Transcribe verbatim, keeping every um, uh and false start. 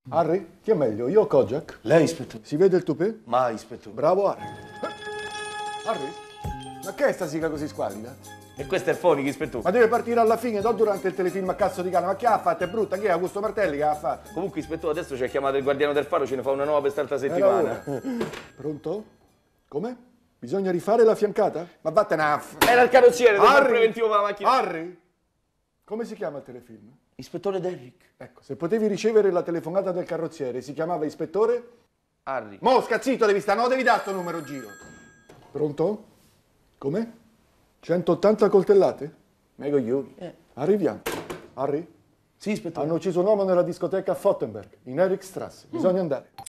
Harry? Chi è meglio, io o Kojak? Lei, ispettore. Si vede il tupè? Mai, ispettore. Bravo Harry. Eh, Harry? Ma che è sta sigla così squallida? E questo è il fonico, ispettore. Ma deve partire alla fine, non durante il telefilm a cazzo di cane. Ma che ha fatto? È brutta? Chi è? Augusto Martelli che ha fatto? Comunque, ispettore, adesso ci ha chiamato il guardiano del faro, ce ne fa una nuova per quest'altra settimana. Era ora. Pronto? Come? Bisogna rifare la fiancata? Ma vattene a... Era il carrozziere del Harry! preventivo per la macchina. Harry? Come si chiama il telefilm? Ispettore Derrick. Ecco, se potevi ricevere la telefonata del carrozziere, si chiamava ispettore? Harry. Mo, scazzito, devi stare, no, devi dare sto numero giro. Pronto? Come? centottanta coltellate? Mego io. Eh. Arriviamo. Harry? Sì, ispettore. Hanno ucciso un uomo nella discoteca a Fottenberg, in Erikstrasse. Bisogna andare.